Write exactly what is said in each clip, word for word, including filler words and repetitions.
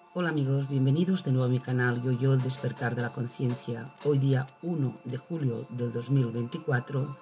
Hola amigos, bienvenidos de nuevo a mi canal Yo-Yo el despertar de la conciencia. Hoy día uno de julio del dos mil veinticuatro,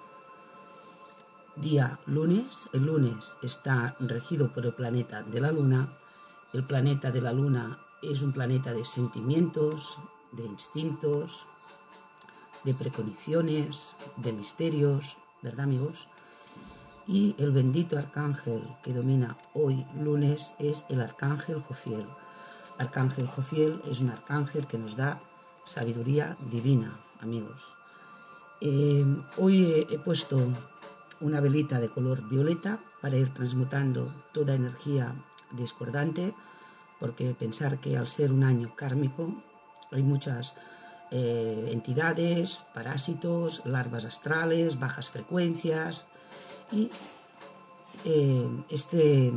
día lunes. El lunes está regido por el planeta de la luna. El planeta de la luna es un planeta de sentimientos, de instintos, de preconiciones, de misterios, ¿verdad amigos? Y el bendito arcángel que domina hoy lunes es el arcángel Jofiel. Arcángel Jofiel es un arcángel que nos da sabiduría divina, amigos. Eh, hoy he, he puesto una velita de color violeta para ir transmutando toda energía discordante, porque pensar que al ser un año kármico hay muchas eh, entidades, parásitos, larvas astrales, bajas frecuencias y eh, este...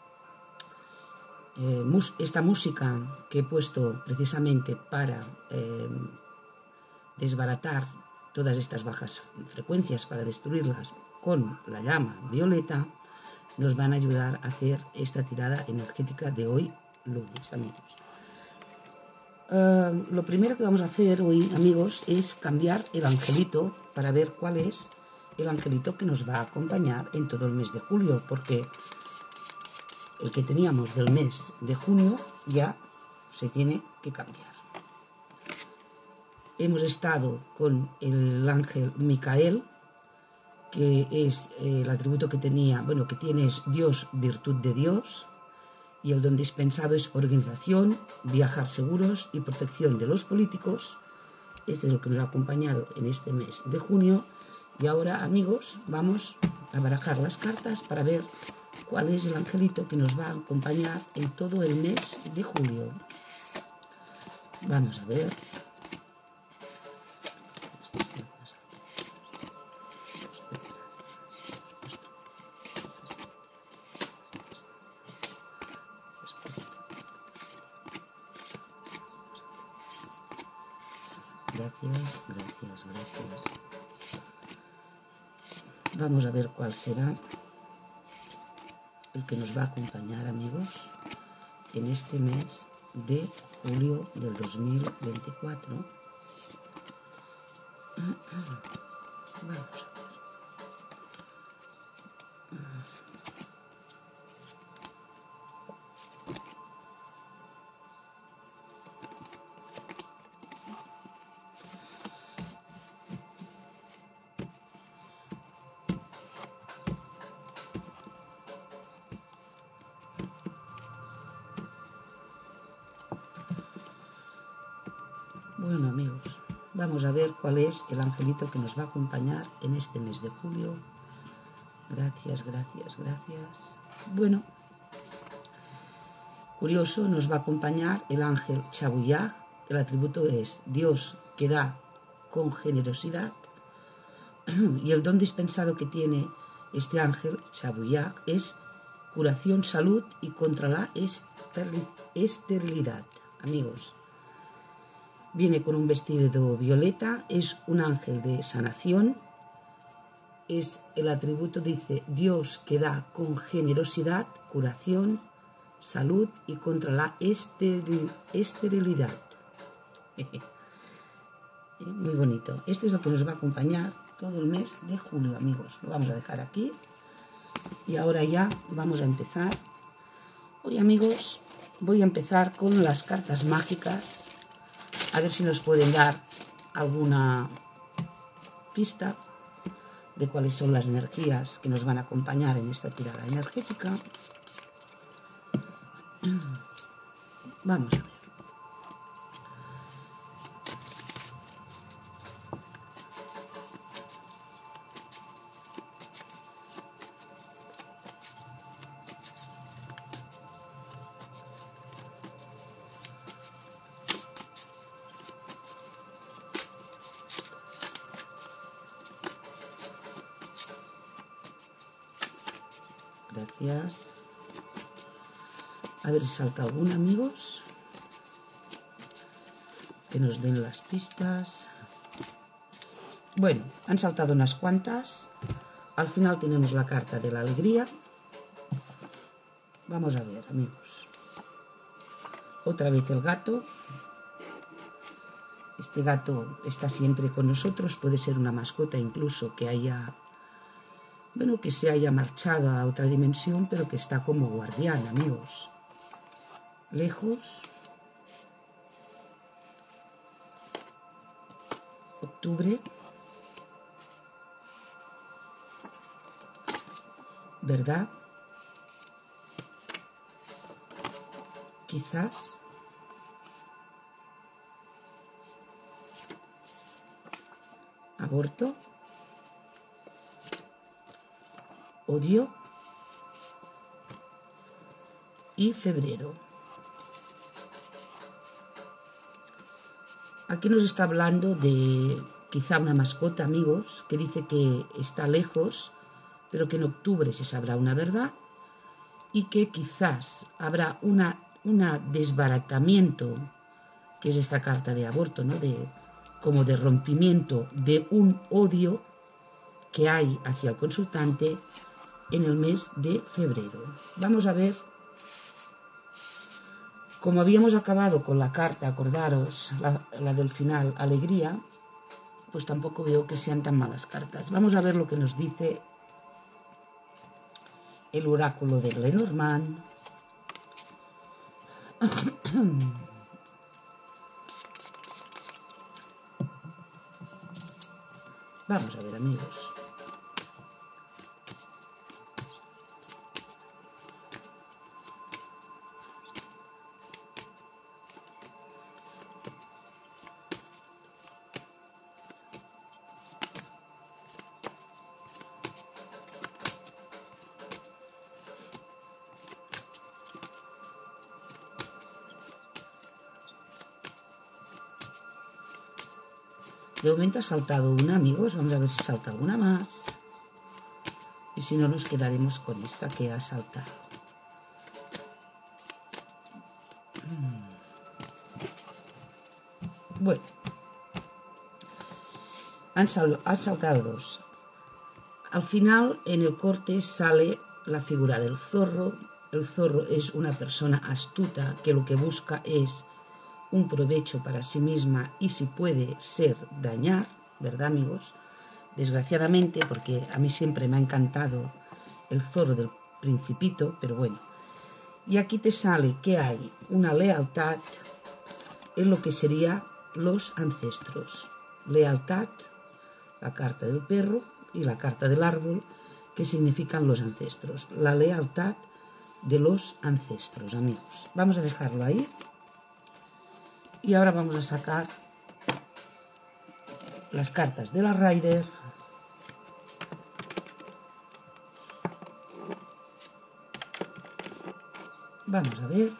Eh, esta música que he puesto precisamente para eh, desbaratar todas estas bajas frecuencias, para destruirlas con la llama violeta, nos van a ayudar a hacer esta tirada energética de hoy lunes, amigos. Uh, lo primero que vamos a hacer hoy, amigos, es cambiar el angelito para ver cuál es el angelito que nos va a acompañar en todo el mes de julio, porque el que teníamos del mes de junio ya se tiene que cambiar. Hemos estado con el ángel Micael, que es eh, el atributo que tenía, bueno, que tiene es Dios, virtud de Dios, y el don dispensado es organización, viajar seguros y protección de los políticos. Este es lo que nos ha acompañado en este mes de junio. Y ahora, amigos, vamos a barajar las cartas para ver cuál es el angelito que nos va a acompañar en todo el mes de julio. Vamos a ver. Gracias, gracias, gracias. Vamos a ver cuál será el que nos va a acompañar, amigos, en este mes de julio del dos mil veinticuatro. Vamos a ver. Bueno, amigos, vamos a ver cuál es el angelito que nos va a acompañar en este mes de julio. Gracias, gracias, gracias. Bueno, curioso, nos va a acompañar el ángel Chabuyaj. El atributo es Dios que da con generosidad. Y el don dispensado que tiene este ángel Chabuyaj es curación, salud y contra la esterilidad, amigos. Viene con un vestido violeta, es un ángel de sanación, es el atributo, dice, Dios que da con generosidad, curación, salud y contra la esteril, esterilidad. Muy bonito. Este es lo que nos va a acompañar todo el mes de julio, amigos. Lo vamos a dejar aquí. Y ahora ya vamos a empezar. Hoy, amigos, voy a empezar con las cartas mágicas. A ver si nos pueden dar alguna pista de cuáles son las energías que nos van a acompañar en esta tirada energética. Vamos a ver. Gracias. A ver si salta alguna, amigos. Que nos den las pistas. Bueno, han saltado unas cuantas. Al final tenemos la carta de la alegría. Vamos a ver, amigos. Otra vez el gato. Este gato está siempre con nosotros, puede ser una mascota incluso que haya, bueno, que se haya marchado a otra dimensión, pero que está como guardián, amigos. Lejos. Octubre. ¿Verdad? Quizás. Aborto. Odio. Y febrero. Aquí nos está hablando de quizá una mascota, amigos, que dice que está lejos, pero que en octubre se sabrá una verdad y que quizás habrá una, una desbaratamiento, que es esta carta de aborto, ¿no? De, como de rompimiento de un odio que hay hacia el consultante en el mes de febrero. Vamos a ver, como habíamos acabado con la carta, acordaros, la, la del final, alegría, pues tampoco veo que sean tan malas cartas. Vamos a ver lo que nos dice el oráculo de Lenormand. Vamos a ver, amigos. De momento ha saltado una, amigos. Vamos a ver si salta alguna más. Y si no, nos quedaremos con esta que ha saltado. Bueno. Han, sal han saltado dos. Al final, en el corte, sale la figura del zorro. El zorro es una persona astuta que lo que busca es un provecho para sí misma y si puede ser dañar, ¿verdad, amigos? Desgraciadamente, porque a mí siempre me ha encantado el zorro del Principito, pero bueno. Y aquí te sale que hay una lealtad en lo que serían los ancestros. Lealtad, la carta del perro y la carta del árbol, que significan los ancestros. La lealtad de los ancestros, amigos. Vamos a dejarlo ahí. Y ahora vamos a sacar las cartas de la Rider. Vamos a ver.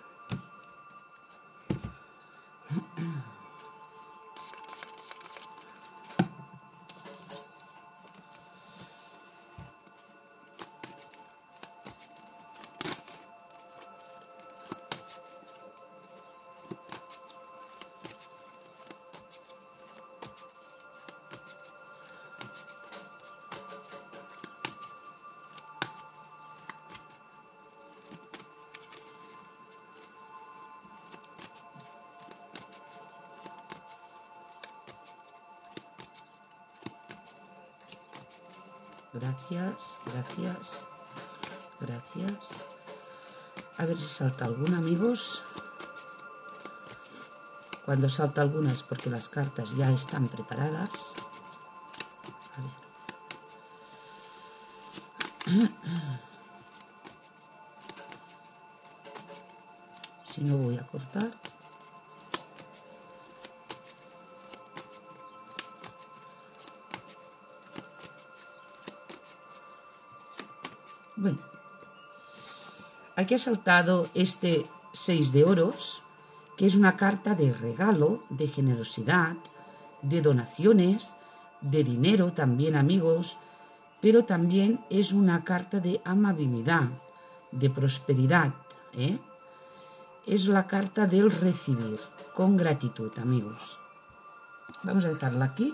Gracias, gracias, gracias. A ver si salta alguna, amigos. Cuando salta alguna es porque las cartas ya están preparadas. A ver. Si no, voy a cortar. Bueno, aquí ha saltado este seis de oros, que es una carta de regalo, de generosidad, de donaciones, de dinero también, amigos, pero también es una carta de amabilidad, de prosperidad, ¿eh? Es la carta del recibir, con gratitud, amigos. Vamos a dejarla aquí.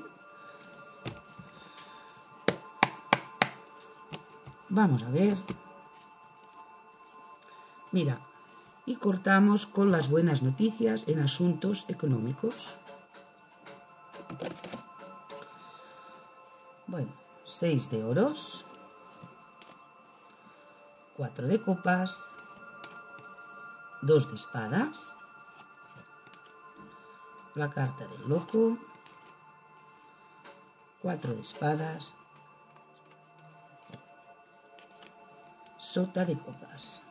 Vamos a ver. Mira, Y cortamos con las buenas noticias en asuntos económicos. Bueno, seis de oros, cuatro de copas, dos de espadas, la carta del loco, cuatro de espadas, sota de copas,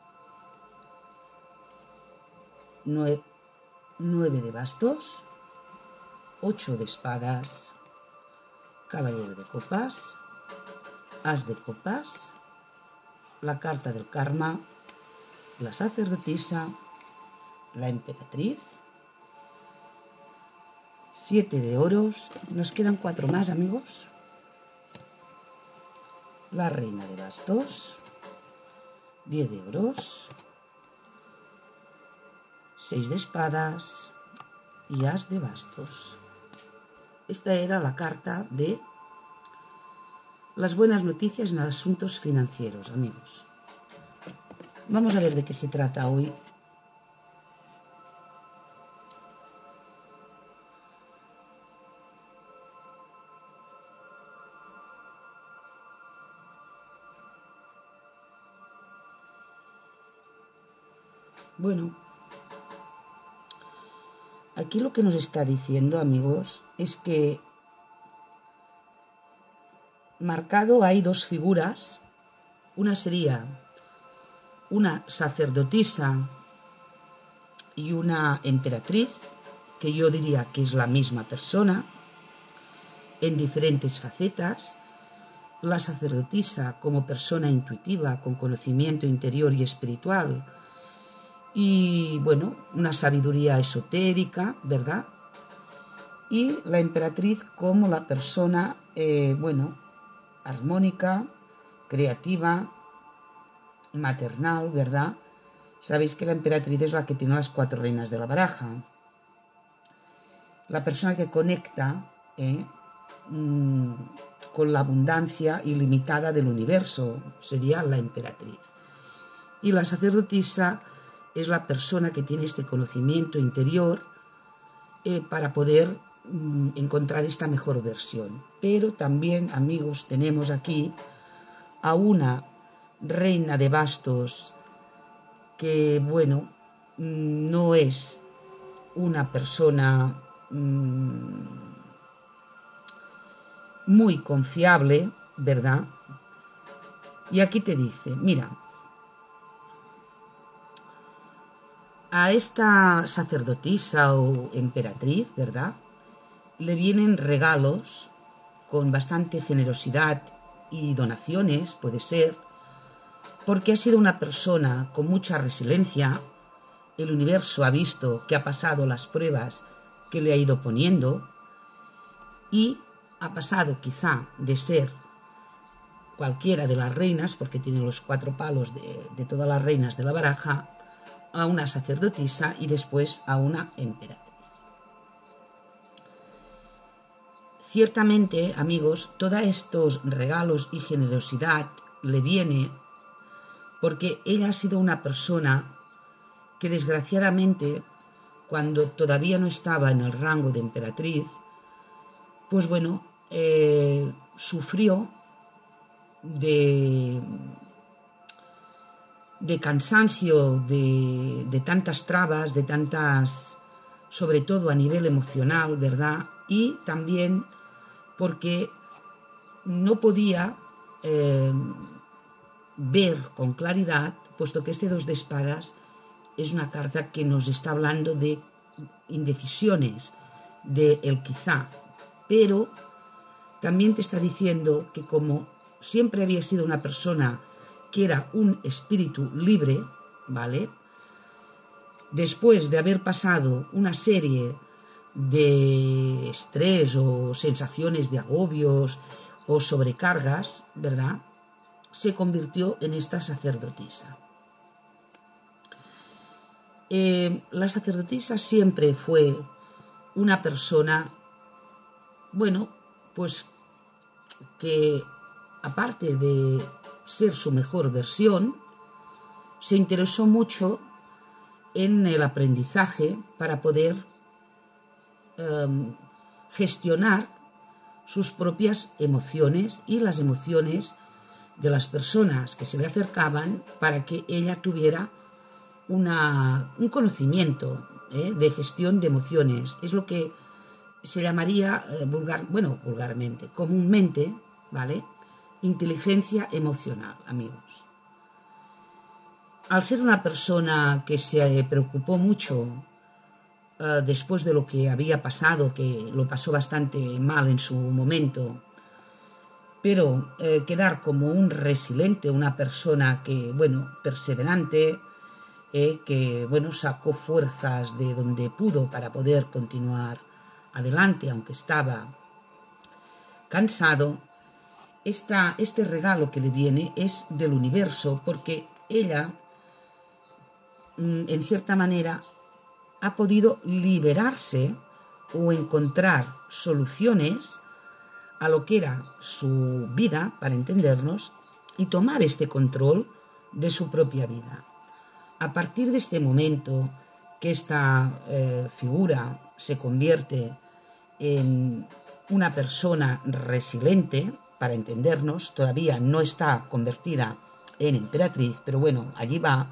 nueve, nueve de bastos, ocho de espadas, caballero de copas, as de copas, la carta del karma, la sacerdotisa, la emperatriz, siete de oros, nos quedan cuatro más, amigos, la reina de bastos, diez de oros, seis de espadas y as de bastos. Esta era la carta de las buenas noticias en asuntos financieros, amigos. Vamos a ver de qué se trata hoy. Bueno, aquí lo que nos está diciendo, amigos, es que marcado hay dos figuras. Una sería una sacerdotisa y una emperatriz, que yo diría que es la misma persona, en diferentes facetas. La sacerdotisa como persona intuitiva, con conocimiento interior y espiritual, y bueno, una sabiduría esotérica, ¿verdad? Y la emperatriz como la persona, eh, bueno, armónica, creativa, maternal, ¿verdad? Sabéis que la emperatriz es la que tiene las cuatro reinas de la baraja. La persona que conecta eh, mmm, con la abundancia ilimitada del universo sería la emperatriz. Y la sacerdotisa es la persona que tiene este conocimiento interior eh, para poder mm, encontrar esta mejor versión. Pero también, amigos, tenemos aquí a una reina de bastos que, bueno, mm, no es una persona mmm, muy confiable, ¿verdad? Y aquí te dice, mira, a esta sacerdotisa o emperatriz, ¿verdad?, le vienen regalos con bastante generosidad y donaciones, puede ser, porque ha sido una persona con mucha resiliencia. El universo ha visto que ha pasado las pruebas que le ha ido poniendo y ha pasado quizá de ser cualquiera de las reinas, porque tiene los cuatro palos de, de todas las reinas de la baraja, a una sacerdotisa y después a una emperatriz. Ciertamente, amigos, todos estos regalos y generosidad le viene porque ella ha sido una persona que desgraciadamente, cuando todavía no estaba en el rango de emperatriz, pues bueno, eh, sufrió de... de cansancio, de, de tantas trabas, de tantas, sobre todo a nivel emocional, ¿verdad? Y también porque no podía eh, ver con claridad, puesto que este dos de espadas es una carta que nos está hablando de indecisiones, de el quizá, pero también te está diciendo que como siempre había sido una persona que era un espíritu libre, ¿vale?, después de haber pasado una serie de estrés o sensaciones de agobios o sobrecargas, ¿verdad?, se convirtió en esta sacerdotisa. Eh, la sacerdotisa siempre fue una persona, bueno, pues que aparte de ser su mejor versión, se interesó mucho en el aprendizaje para poder eh, gestionar sus propias emociones y las emociones de las personas que se le acercaban, para que ella tuviera una, un conocimiento ¿eh? de gestión de emociones. Es lo que se llamaría eh, vulgar, bueno, vulgarmente, comúnmente, ¿vale? Inteligencia emocional, amigos. Al ser una persona que se preocupó mucho eh, después de lo que había pasado, que lo pasó bastante mal en su momento, pero eh, quedar como un resiliente, una persona que, bueno, perseverante, eh, que, bueno, sacó fuerzas de donde pudo para poder continuar adelante, aunque estaba cansado. Esta, este regalo que le viene es del universo, porque ella, en cierta manera, ha podido liberarse o encontrar soluciones a lo que era su vida, para entendernos, y tomar este control de su propia vida. A partir de este momento que esta eh, figura se convierte en una persona resiliente, para entendernos, todavía no está convertida en emperatriz, pero bueno, allí va,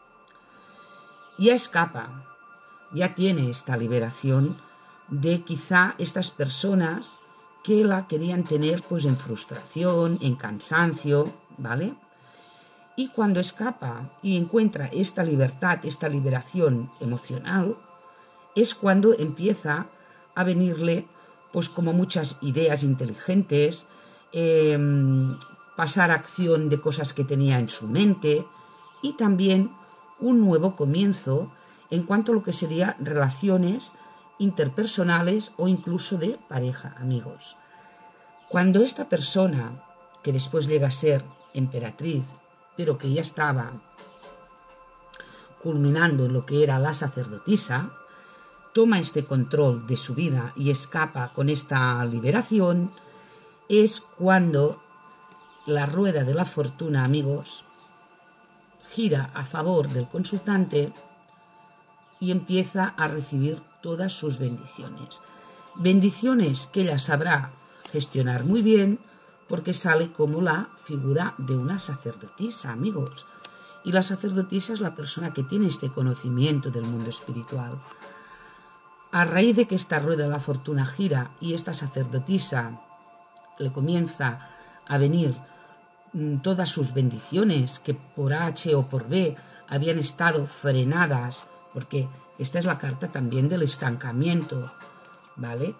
ya escapa, ya tiene esta liberación de quizá estas personas que la querían tener pues en frustración, en cansancio, ¿vale? Y cuando escapa y encuentra esta libertad, esta liberación emocional, es cuando empieza a venirle pues como muchas ideas inteligentes, eh, pasar a acción de cosas que tenía en su mente, y también un nuevo comienzo en cuanto a lo que serían relaciones interpersonales o incluso de pareja, amigos. Cuando esta persona, que después llega a ser emperatriz, pero que ya estaba culminando en lo que era la sacerdotisa, toma este control de su vida y escapa con esta liberación, es cuando la rueda de la fortuna, amigos, gira a favor del consultante y empieza a recibir todas sus bendiciones. Bendiciones que ella sabrá gestionar muy bien, porque sale como la figura de una sacerdotisa, amigos. Y la sacerdotisa es la persona que tiene este conocimiento del mundo espiritual. A raíz de que esta rueda de la fortuna gira y esta sacerdotisa le comienza a venir todas sus bendiciones, que por H o por B habían estado frenadas, porque esta es la carta también del estancamiento, ¿vale?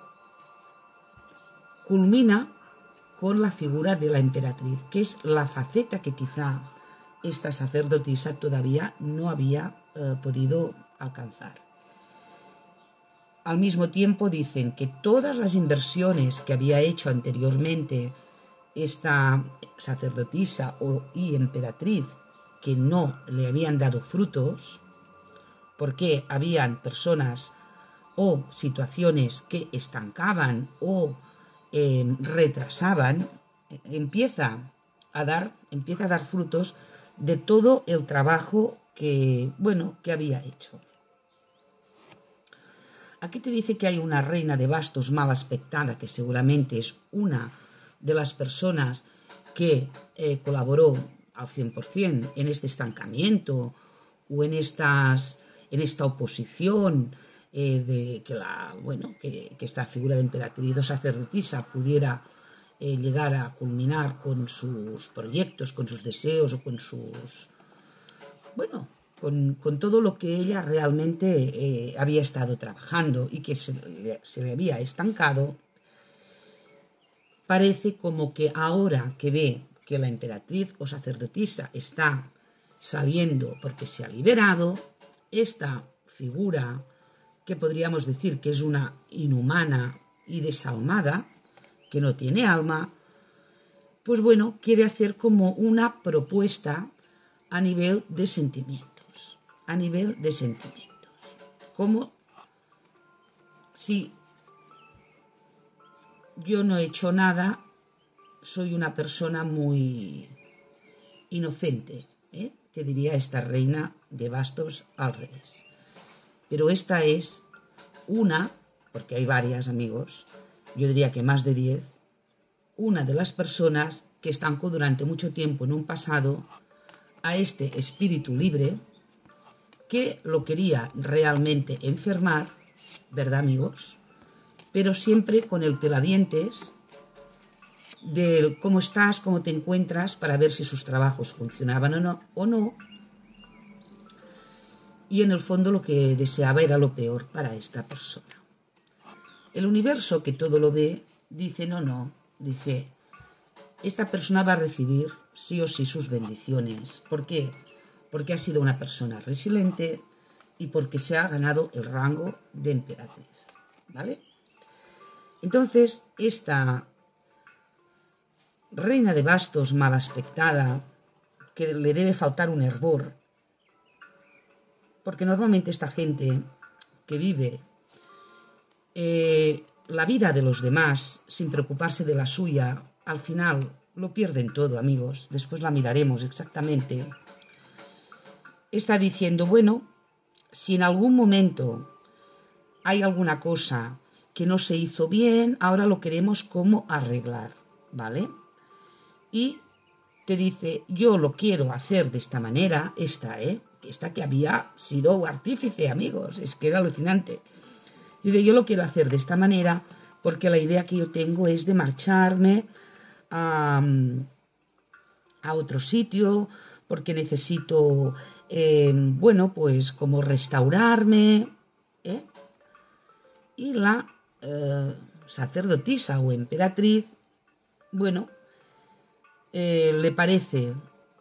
Culmina con la figura de la emperatriz, que es la faceta que quizá esta sacerdotisa todavía no había eh, podido alcanzar. Al mismo tiempo dicen que todas las inversiones que había hecho anteriormente esta sacerdotisa o, y emperatriz, que no le habían dado frutos, porque habían personas o situaciones que estancaban o eh, retrasaban, empieza a dar, empieza a dar frutos de todo el trabajo que, bueno, que había hecho. Aquí te dice que hay una reina de bastos mal aspectada, que seguramente es una de las personas que eh, colaboró al cien por cien en este estancamiento o en, estas, en esta oposición eh, de que, la, bueno, que, que esta figura de emperatriz o sacerdotisa pudiera eh, llegar a culminar con sus proyectos, con sus deseos o con sus... bueno, con, con todo lo que ella realmente eh, había estado trabajando y que se, se le había estancado. Parece como que ahora que ve que la emperatriz o sacerdotisa está saliendo porque se ha liberado, esta figura, que podríamos decir que es una inhumana y desalmada, que no tiene alma, pues bueno, quiere hacer como una propuesta a nivel de sentimientos, a nivel de sentimientos, como si yo no he hecho nada, soy una persona muy inocente, ¿eh? te diría esta reina de bastos al revés. Pero esta es una, porque hay varias, amigos, yo diría que más de diez, una de las personas que estancó durante mucho tiempo en un pasado a este espíritu libre que lo quería realmente enfermar, ¿verdad, amigos? Pero siempre con el peladientes del cómo estás, cómo te encuentras, para ver si sus trabajos funcionaban o no, o no. Y en el fondo lo que deseaba era lo peor para esta persona. El universo, que todo lo ve, dice no, no, dice, esta persona va a recibir sí o sí sus bendiciones. ¿Por qué? Porque ha sido una persona resiliente y porque se ha ganado el rango de emperatriz, ¿vale? Entonces, esta reina de bastos mal aspectada, que le debe faltar un hervor, porque normalmente esta gente que vive eh, la vida de los demás sin preocuparse de la suya, al final lo pierden todo, amigos. Después la miraremos exactamente. Está diciendo, bueno, si en algún momento hay alguna cosa que no se hizo bien, ahora lo queremos como arreglar, ¿vale? Y te dice, yo lo quiero hacer de esta manera, esta, ¿eh? Esta que había sido artífice, amigos, es que es alucinante. Dice, yo lo quiero hacer de esta manera porque la idea que yo tengo es de marcharme a, a otro sitio, porque necesito, eh, bueno, pues como restaurarme, ¿eh? Y la eh, sacerdotisa o emperatriz, bueno, eh, le parece,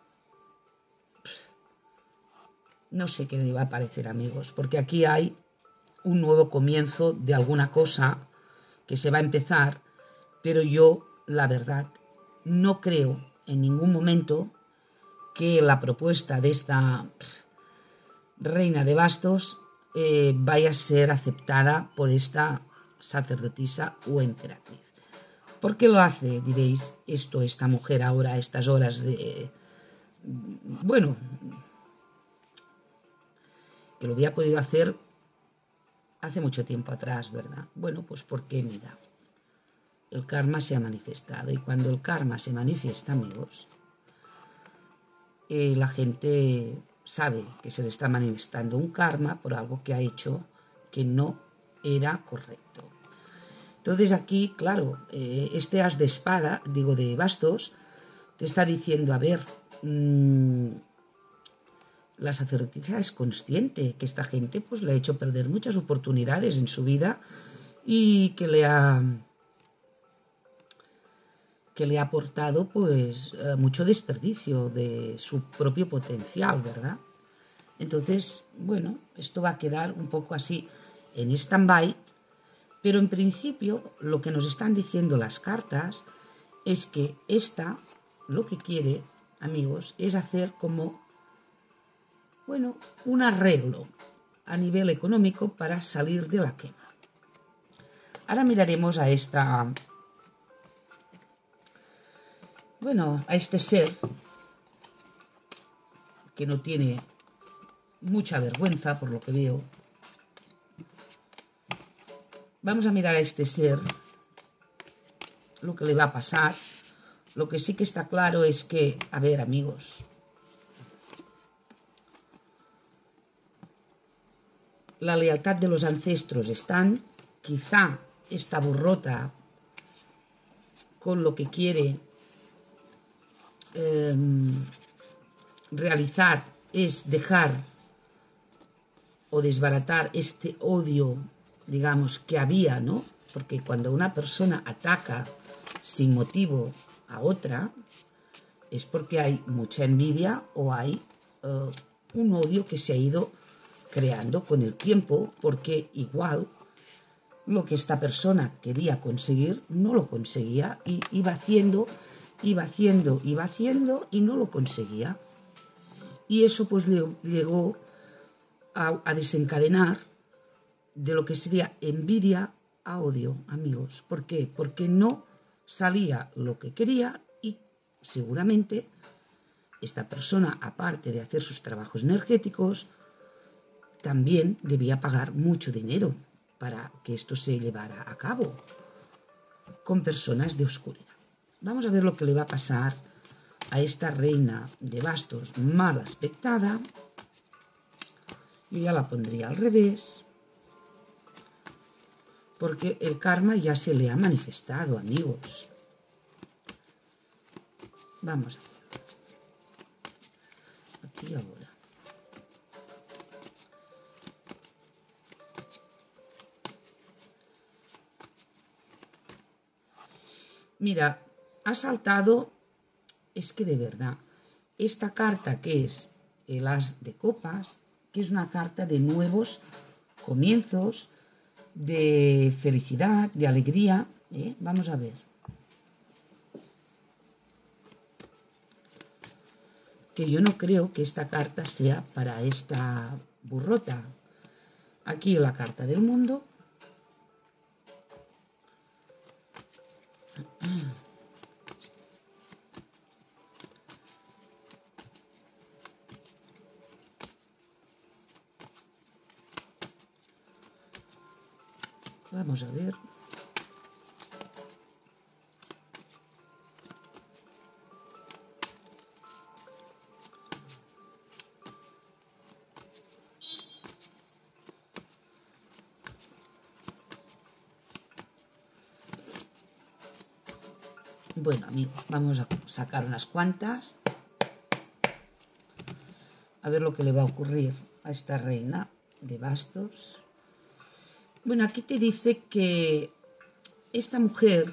no sé qué le va a parecer, amigos, porque aquí hay un nuevo comienzo de alguna cosa que se va a empezar, pero yo, la verdad, no creo en ningún momento que la propuesta de esta reina de bastos eh, vaya a ser aceptada por esta sacerdotisa o emperatriz. ¿Por qué lo hace, diréis, esto, esta mujer ahora a estas horas de... Bueno, que lo había podido hacer hace mucho tiempo atrás, ¿verdad? Bueno, pues porque, mira, el karma se ha manifestado y cuando el karma se manifiesta, amigos, eh, la gente sabe que se le está manifestando un karma por algo que ha hecho que no era correcto. Entonces aquí, claro, eh, este as de espada, digo de bastos, te está diciendo, a ver, mmm, la sacerdotisa es consciente que esta gente pues le ha hecho perder muchas oportunidades en su vida y que le ha que le ha aportado pues mucho desperdicio de su propio potencial, ¿verdad? Entonces, bueno, esto va a quedar un poco así en stand-by, pero en principio lo que nos están diciendo las cartas es que esta lo que quiere, amigos, es hacer como, bueno, un arreglo a nivel económico para salir de la quema. Ahora miraremos a esta, bueno, a este ser que no tiene mucha vergüenza, por lo que veo. Vamos a mirar a este ser, lo que le va a pasar. Lo que sí que está claro es que, a ver, amigos, la lealtad de los ancestros están, quizá esta burrota con lo que quiere eh, realizar es dejar o desbaratar este odio, digamos, que había, ¿no? Porque cuando una persona ataca sin motivo a otra, es porque hay mucha envidia o hay uh, un odio que se ha ido creando con el tiempo, porque igual lo que esta persona quería conseguir no lo conseguía y iba haciendo, iba haciendo, iba haciendo y no lo conseguía. Y eso pues le llegó a, a desencadenar de lo que sería envidia a odio, amigos. ¿Por qué? Porque no salía lo que quería y seguramente esta persona, aparte de hacer sus trabajos energéticos, también debía pagar mucho dinero para que esto se llevara a cabo con personas de oscuridad. Vamos a ver lo que le va a pasar a esta reina de bastos mal aspectada. Yo ya la pondría al revés, porque el karma ya se le ha manifestado, amigos. Vamos a ver. Aquí ahora. Mira, ha saltado, es que de verdad, esta carta que es el as de copas, que es una carta de nuevos comienzos, de felicidad, de alegría, ¿eh? Vamos a ver. Que yo no creo que esta carta sea para esta burrota. Aquí la carta del mundo. Vamos a ver. Bueno, amigos, vamos a sacar unas cuantas. A ver lo que le va a ocurrir a esta reina de bastos. Bueno, aquí te dice que esta mujer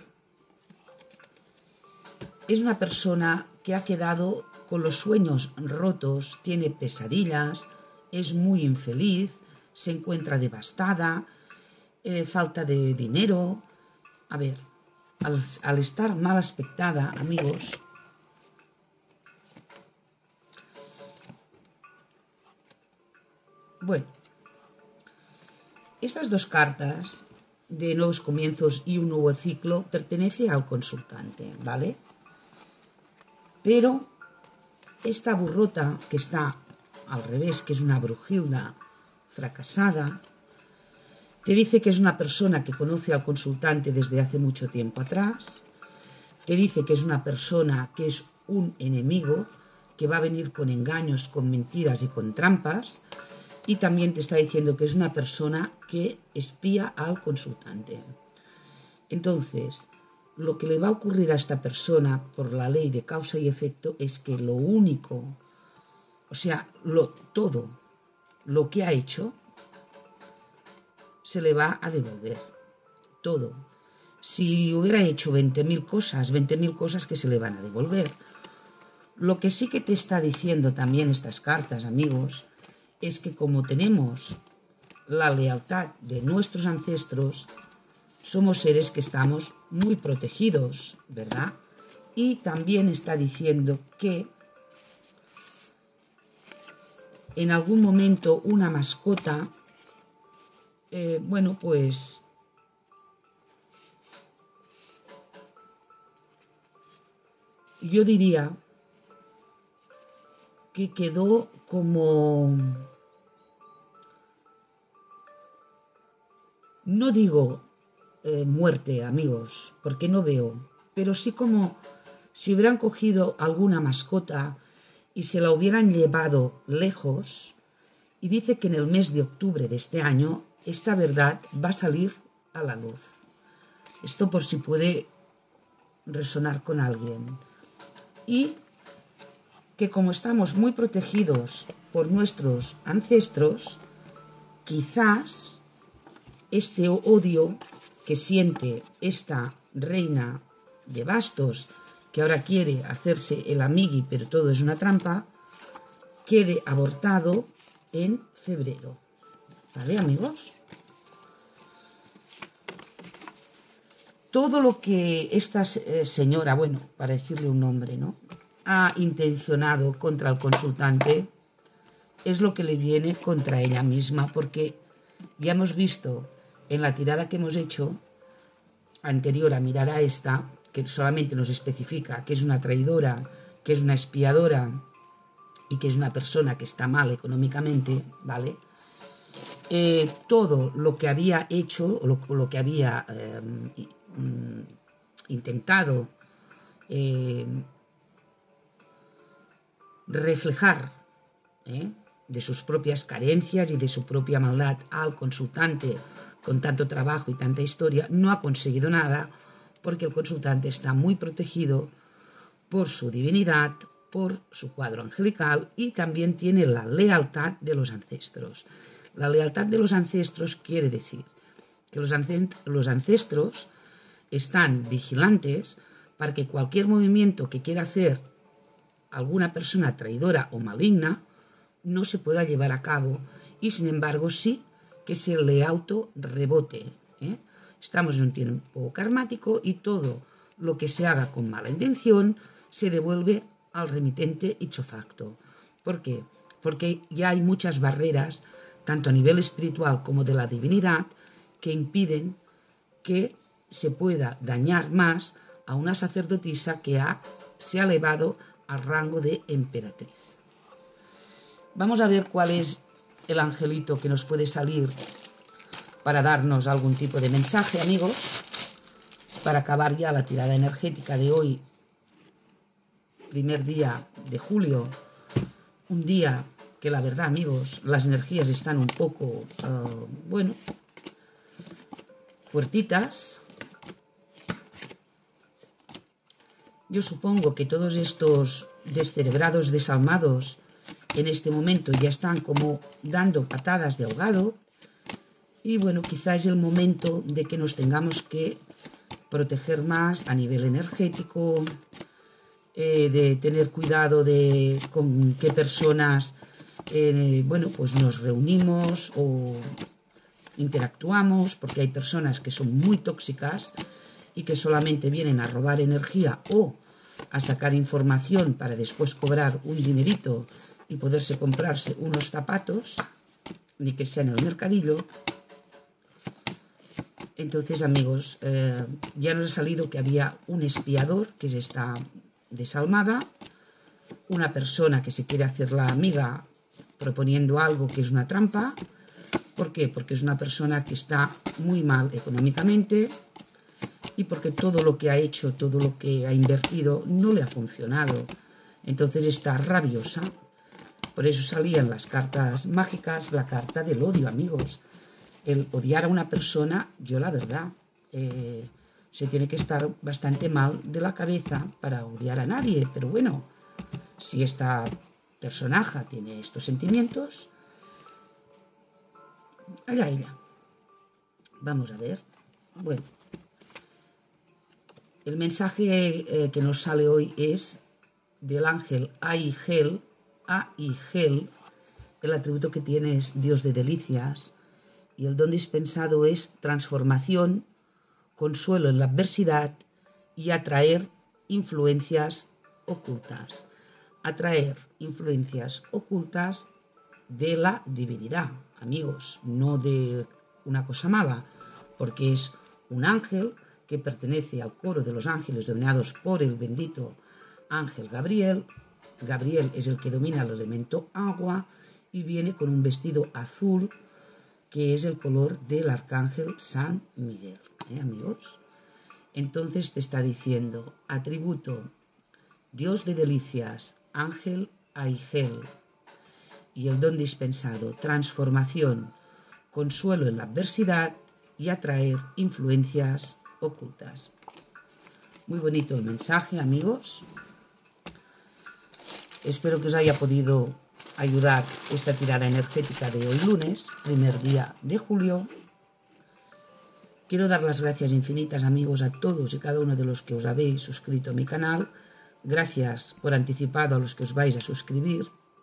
es una persona que ha quedado con los sueños rotos, tiene pesadillas, es muy infeliz, se encuentra devastada, eh, falta de dinero. A ver, al, al estar mal aspectada, amigos, bueno, estas dos cartas de nuevos comienzos y un nuevo ciclo pertenece al consultante, ¿vale? Pero esta burrota que está al revés, que es una brujilda fracasada, te dice que es una persona que conoce al consultante desde hace mucho tiempo atrás, te dice que es una persona que es un enemigo, que va a venir con engaños, con mentiras y con trampas, y también te está diciendo que es una persona que espía al consultante. Entonces, lo que le va a ocurrir a esta persona por la ley de causa y efecto es que lo único, o sea, lo, todo lo que ha hecho, se le va a devolver. Todo. Si hubiera hecho veinte mil cosas, veinte mil cosas que se le van a devolver. Lo que sí que te está diciendo también estas cartas, amigos, es que como tenemos la lealtad de nuestros ancestros, somos seres que estamos muy protegidos, ¿verdad? Y también está diciendo que en algún momento una mascota, eh, bueno, pues yo diría que quedó como, no digo eh, muerte, amigos, porque no veo, pero sí como si hubieran cogido alguna mascota y se la hubieran llevado lejos, y dice que en el mes de octubre de este año esta verdad va a salir a la luz. Esto por si puede resonar con alguien. Y que como estamos muy protegidos por nuestros ancestros, quizás este odio que siente esta reina de bastos, que ahora quiere hacerse el amigui, pero todo es una trampa, quede abortado en febrero. ¿Vale, amigos? Todo lo que esta eh, señora, bueno, para decirle un nombre, ¿no?, ha intencionado contra el consultante es lo que le viene contra ella misma, porque ya hemos visto en la tirada que hemos hecho anterior a mirar a esta, que solamente nos especifica que es una traidora, que es una espiadora y que es una persona que está mal económicamente, ¿vale? Eh, todo lo que había hecho, lo, lo que había eh, intentado eh, reflejar ¿eh? de sus propias carencias y de su propia maldad al consultante con tanto trabajo y tanta historia, no ha conseguido nada, porque el consultante está muy protegido por su divinidad, por su cuadro angelical, y también tiene la lealtad de los ancestros. La lealtad de los ancestros quiere decir que los ancestros están vigilantes para que cualquier movimiento que quiera hacer alguna persona traidora o maligna no se pueda llevar a cabo, y sin embargo sí que se le auto rebote. ¿eh? Estamos en un tiempo karmático y todo lo que se haga con mala intención se devuelve al remitente ipso facto. ¿Por qué? Porque ya hay muchas barreras, tanto a nivel espiritual como de la divinidad, que impiden que se pueda dañar más a una sacerdotisa que ha, se ha elevado al rango de emperatriz. Vamos a ver cuál es el angelito que nos puede salir para darnos algún tipo de mensaje, amigos, para acabar ya la tirada energética de hoy, primer día de julio, un día que la verdad, amigos, las energías están un poco, uh, bueno, fuertitas. Yo supongo que todos estos descerebrados, desalmados, en este momento ya están como dando patadas de ahogado, y bueno, quizá es el momento de que nos tengamos que proteger más a nivel energético, eh, de tener cuidado de con qué personas eh, bueno, pues nos reunimos o interactuamos, porque hay personas que son muy tóxicas y que solamente vienen a robar energía o a sacar información para después cobrar un dinerito y poderse comprarse unos zapatos, ni que sea en el mercadillo. Entonces, amigos, eh, ya nos ha salido que había un espiador, que es esta desalmada, una persona que se quiere hacer la amiga proponiendo algo que es una trampa. ¿Por qué? Porque es una persona que está muy mal económicamente y porque todo lo que ha hecho, todo lo que ha invertido no le ha funcionado. Entonces está rabiosa. Por eso salían las cartas mágicas, la carta del odio, amigos. El odiar a una persona, yo la verdad, eh, se tiene que estar bastante mal de la cabeza para odiar a nadie. Pero bueno, si esta personaje tiene estos sentimientos, allá ella. Vamos a ver. Bueno, el mensaje eh, que nos sale hoy es del ángel Aigel. Aigel, el atributo que tiene es Dios de delicias, y el don dispensado es transformación, consuelo en la adversidad y atraer influencias ocultas. Atraer influencias ocultas de la divinidad, amigos, no de una cosa mala, porque es un ángel que pertenece al coro de los ángeles dominados por el bendito ángel Gabriel. Gabriel es el que domina el elemento agua y viene con un vestido azul, que es el color del arcángel San Miguel, ¿eh, amigos? Entonces te está diciendo, atributo, Dios de delicias, ángel Aigel, y el don dispensado, transformación, consuelo en la adversidad y atraer influencias ocultas. Muy bonito el mensaje, amigos. Espero que os haya podido ayudar esta tirada energética de hoy lunes, primer día de julio. Quiero dar las gracias infinitas, amigos, a todos y cada uno de los que os habéis suscrito a mi canal. Gracias por anticipado a los que os vais a suscribir.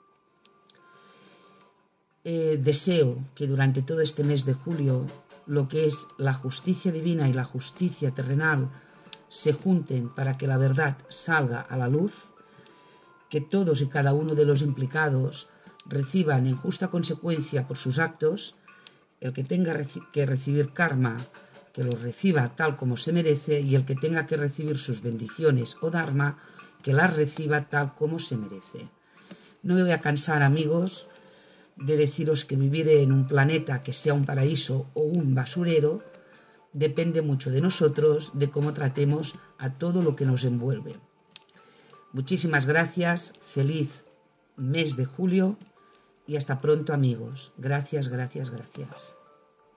Eh, deseo que durante todo este mes de julio lo que es la justicia divina y la justicia terrenal se junten para que la verdad salga a la luz, que todos y cada uno de los implicados reciban en justa consecuencia por sus actos. El que tenga que recibir karma, que lo reciba tal como se merece, y el que tenga que recibir sus bendiciones o dharma, que las reciba tal como se merece. No me voy a cansar, amigos, de deciros que vivir en un planeta que sea un paraíso o un basurero depende mucho de nosotros, de cómo tratemos a todo lo que nos envuelve. Muchísimas gracias, feliz mes de julio y hasta pronto, amigos. Gracias, gracias, gracias.